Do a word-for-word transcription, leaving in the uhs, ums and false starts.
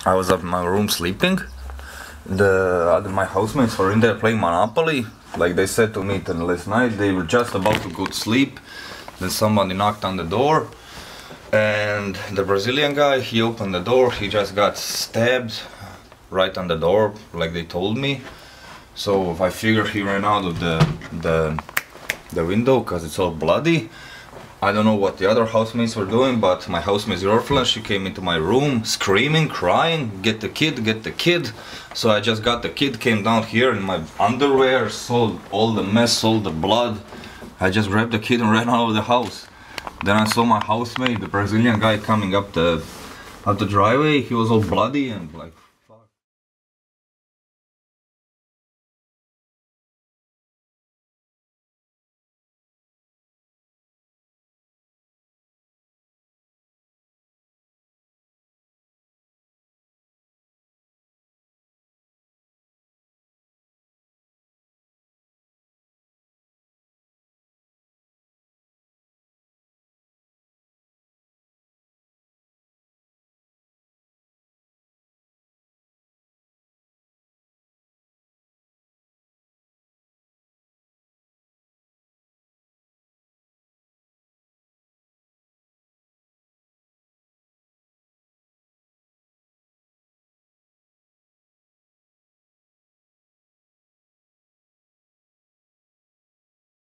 I was up in my room sleeping. The other my housemates were in there playing Monopoly. Like they said to me last night, they were just about to go to sleep. Then somebody knocked on the door, and the Brazilian guy, he opened the door. He just got stabbed right on the door, like they told me. So I figured he ran out of the the the window because it's all bloody. I don't know what the other housemates were doing, but my housemate's girlfriend, she came into my room screaming, crying, get the kid, get the kid. So I just got the kid, came down here in my underwear, saw all the mess, all the blood. I just grabbed the kid and ran out of the house. Then I saw my housemate, the Brazilian guy, coming up the up the driveway. He was all bloody and like